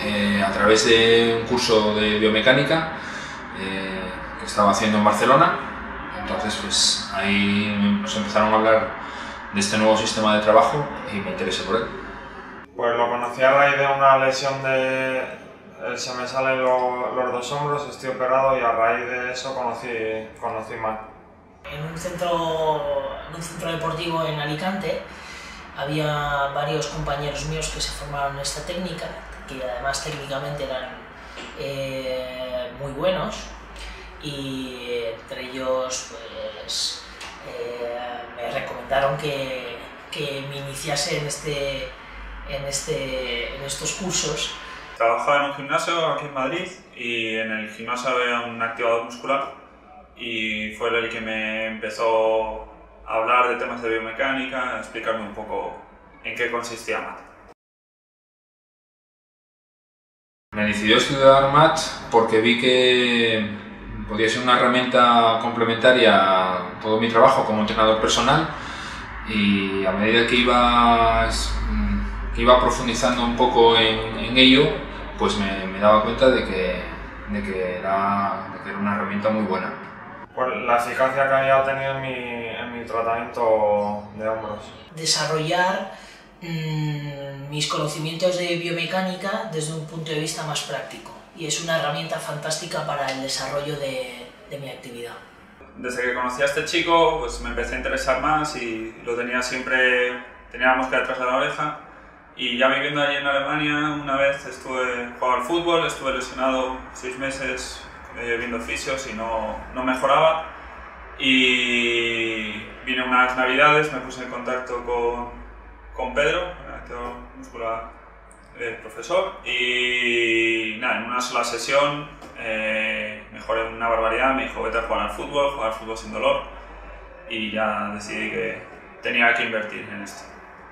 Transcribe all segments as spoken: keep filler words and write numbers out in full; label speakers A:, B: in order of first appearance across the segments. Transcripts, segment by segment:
A: eh, a través de un curso de biomecánica eh, que estaba haciendo en Barcelona. Entonces pues ahí nos empezaron a hablar de este nuevo sistema de trabajo y me interesé por él.
B: Pues lo conocí a raíz de una lesión de... se me salen lo, los dos hombros, estoy operado y a raíz de eso conocí, conocí Mac.
C: En un centro, en un centro deportivo en Alicante había varios compañeros míos que se formaron en esta técnica, que además técnicamente eran eh, muy buenos, y entre ellos pues, eh, me recomendaron que, que me iniciase en, este, en, este, en estos cursos.
D: Trabajaba en un gimnasio aquí en Madrid y en el gimnasio había un activador muscular y fue él el que me empezó a hablar de temas de biomecánica, a explicarme un poco en qué consistía M A T.
A: Me decidí a estudiar M A T porque vi que podía ser una herramienta complementaria a todo mi trabajo como entrenador personal, y a medida que iba, que iba profundizando un poco en, en ello, pues me, me daba cuenta de que, de, que era, de que era una herramienta muy buena.
B: Pues la eficacia que había tenido en mi, en mi tratamiento de hombros.
C: Desarrollar mmm, mis conocimientos de biomecánica desde un punto de vista más práctico, y es una herramienta fantástica para el desarrollo de, de mi actividad.
D: Desde que conocí a este chico pues me empecé a interesar más y lo tenía siempre, tenía la mosca detrás de la oreja, y ya viviendo allí en Alemania una vez estuve jugando al fútbol, estuve lesionado seis meses eh, viendo fisios y no, no mejoraba, y vine unas navidades, me puse en contacto con, con Pedro, el activador muscular eh, profesor, y nada, en una sola sesión eh, mejoré una barbaridad. Me dijo vete a jugar al fútbol, jugar al fútbol sin dolor, y ya decidí que tenía que invertir en esto.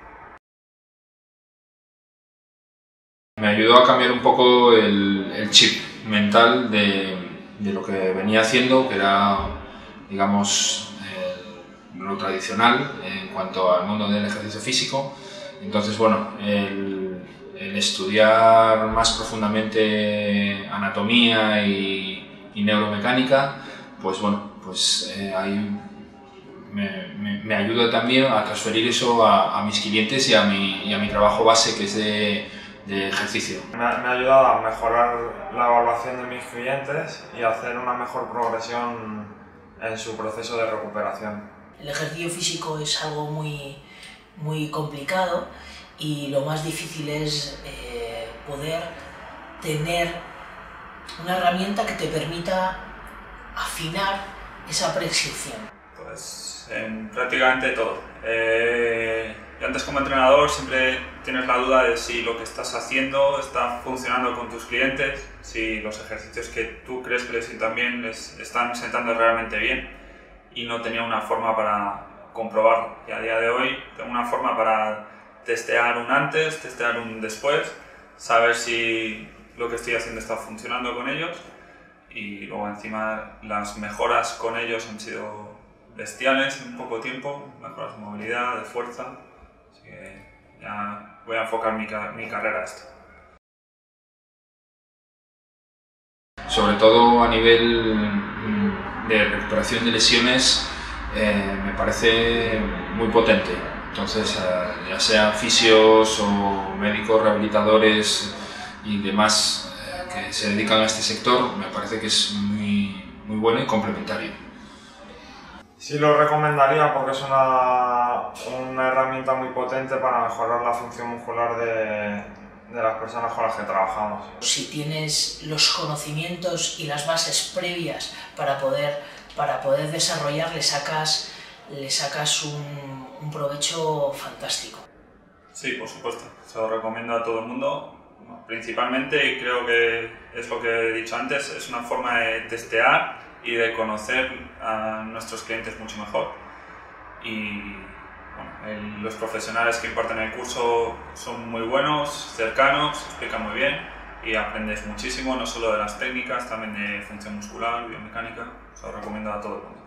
A: Me ayudó a cambiar un poco el, el chip mental de, de lo que venía haciendo, que era, digamos, eh, lo tradicional en cuanto al mundo del ejercicio físico. Entonces, bueno, el, el estudiar más profundamente anatomía y, y neuromecánica, pues bueno, pues eh, ahí me, me, me ayuda también a transferir eso a, a mis clientes y a mi, y a mi trabajo base, que es de de ejercicio.
B: Me ha, me ha ayudado a mejorar la evaluación de mis clientes y a hacer una mejor progresión en su proceso de recuperación.
C: El ejercicio físico es algo muy, muy complicado, y lo más difícil es eh, poder tener una herramienta que te permita afinar esa prescripción.
D: Pues en prácticamente todo. Eh, y antes, como entrenador, siempre tienes la duda de si lo que estás haciendo está funcionando con tus clientes, si los ejercicios que tú crees que les sientan bien les están sentando realmente bien, y no tenía una forma para comprobarlo. Y a día de hoy tengo una forma para testear un antes, testear un después, saber si lo que estoy haciendo está funcionando con ellos, y luego encima las mejoras con ellos han sido bestiales en poco tiempo, mejoras de movilidad, de fuerza, así que ya voy a enfocar mi, mi carrera a esto.
A: Sobre todo a nivel de recuperación de lesiones, eh, me parece muy potente. Entonces, eh, ya sean fisios o médicos rehabilitadores y demás eh, que se dedican a este sector, me parece que es muy, muy bueno y complementario.
B: Sí lo recomendaría porque es una, una herramienta muy potente para mejorar la función muscular de, de las personas con las que trabajamos.
C: Si tienes los conocimientos y las bases previas para poder, para poder desarrollar, le sacas, le sacas un, un provecho fantástico.
D: Sí, por supuesto, se lo recomiendo a todo el mundo. Principalmente, y creo que es lo que he dicho antes, es una forma de testear y de conocer a nuestros clientes mucho mejor. Y bueno, el, los profesionales que imparten el curso son muy buenos, cercanos, explican muy bien y aprendes muchísimo, no solo de las técnicas, también de función muscular, biomecánica. Se lo recomiendo a todo el mundo.